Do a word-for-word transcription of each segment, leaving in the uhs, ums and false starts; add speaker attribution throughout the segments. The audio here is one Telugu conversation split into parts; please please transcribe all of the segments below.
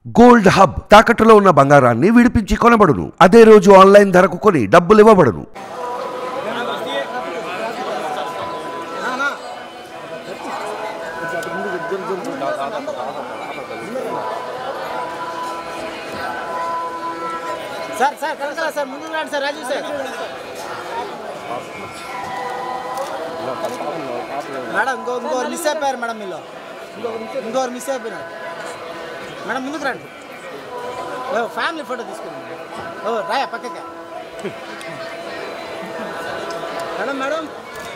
Speaker 1: గోల్డ్ హబ్ తాకట్టులో ఉన్న బంగారాన్ని విడిపించి కొనబడును. అదే రోజు ఆన్లైన్ ధరకు కొని డబ్బులు ఇవ్వబడును.
Speaker 2: సార్ సార్ కనకాల సార్ ముందు రండి సార్ రాజు సార్ మేడం ఇంకో ఇంకోరు మిస్ అయిపోయారు మేడం మీలో ఇంకోరు మిస్ అయిపోయినారు మేడం ముందుకు రండి ఓ ఫ్యామిలీ ఫోటో తీసుకున్నాం ఓ రాయా పక్కకి madam madam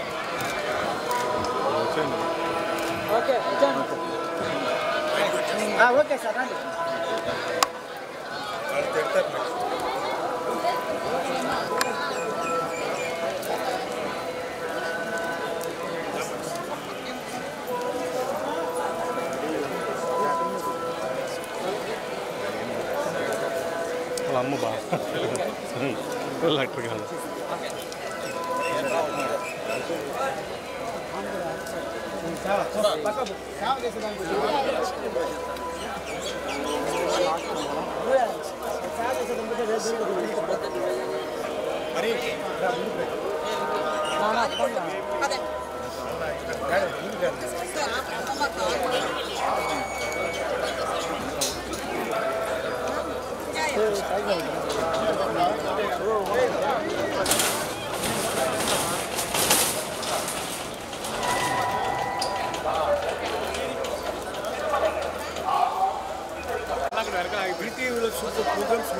Speaker 2: okay okay sir రండి
Speaker 3: అమ్మ బా ఎలక్ట్రిక్ కాదు ప్రోగ్రామ్స్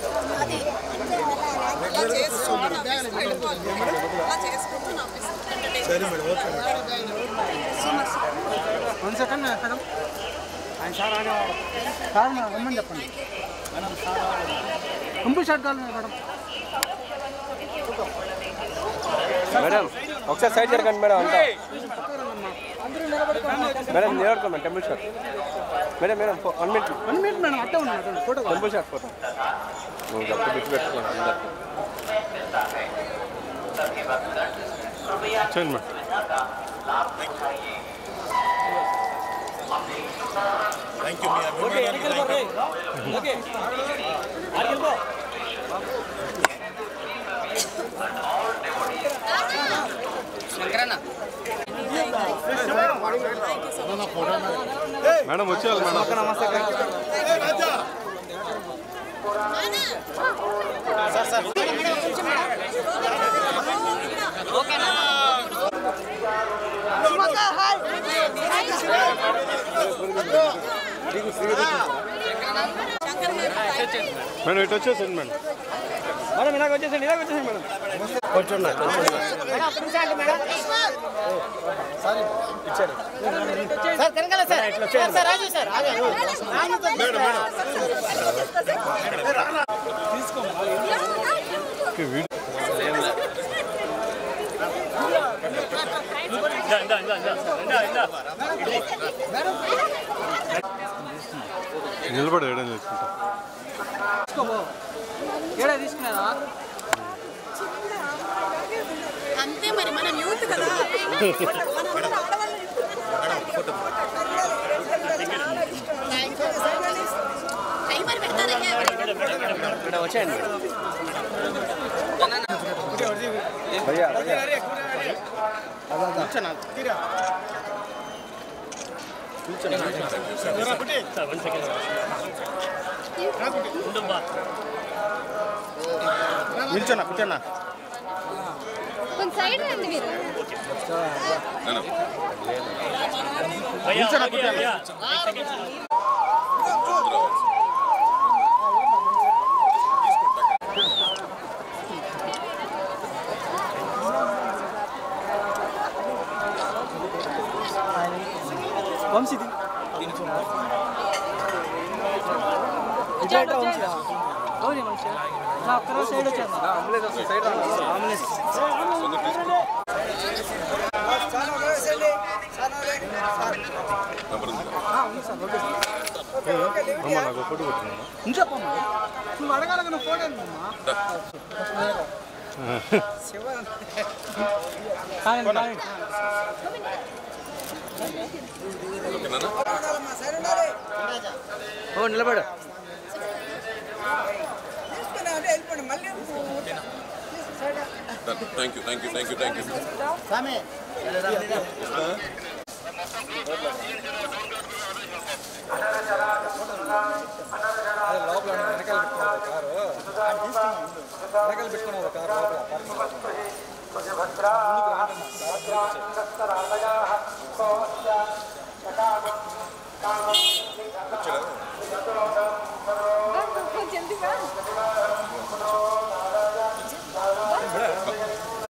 Speaker 3: వన్ సెకండ్ మేడం ఆయన సార్ ఆడేవాడు సార్ రమ్మని చెప్పండి మేడం సార్ కంపు షాట్ కావాలి మేడం
Speaker 4: మేడం ఒకసారి సైడ్ జరగండి మేడం అంతా మేడం నిలబడుకోండి temple shot madam madam one minute
Speaker 2: one minute madam అట్టే ఉన్నాడు ఫోటో
Speaker 4: టెంపుల్ షాట్ ఫోటో నువ్వు తప్పు బిట్టు పెట్టుకోండి అందరు
Speaker 3: చూడండి madam
Speaker 5: thank you okay okay ఆర్కెల్పో శంకరన్న
Speaker 3: మేడం వచ్చేయాలి మేడం
Speaker 2: నమస్తే సార్ సార్ ఓకేనా
Speaker 3: మేడం ఇటు వచ్చేసండి మేడం
Speaker 4: మేడం ఇలాగ వచ్చేసండి ఇలాగ వచ్చేసండి మేడం కొంచెం
Speaker 2: sir Kanakala sir sir Raju sir
Speaker 3: నిలబడి వేయడం చేసుకుంటా
Speaker 2: ఏడా తీసుకున్నారా
Speaker 6: అంతే మరి మనం యూత్ కదా టైమర్ పెడతారా
Speaker 4: వచ్చేయండి భయ్యా భయ్యా నిల్చోనా కూర్చోనా
Speaker 6: కొంచెం సైడ్ రండి మీరు
Speaker 4: నిల్చోనా కూర్చోనా
Speaker 2: వంశీ అవును మనిషి నా ఒక్కరో సైడ్ వచ్చాను
Speaker 3: అమ్మ నాకు ఫోటో పెట్టినా
Speaker 2: చెప్పమ్మా నువ్వు అడగాల నువ్వు ఫోటో
Speaker 4: ఓ నిలబడు
Speaker 5: thank you thank you thank you thank you
Speaker 2: స్వామి
Speaker 3: లోపల వెనకాల పెట్టుకున్నారు కారు వెనకాల పెట్టుకున్నారు కారు లోపల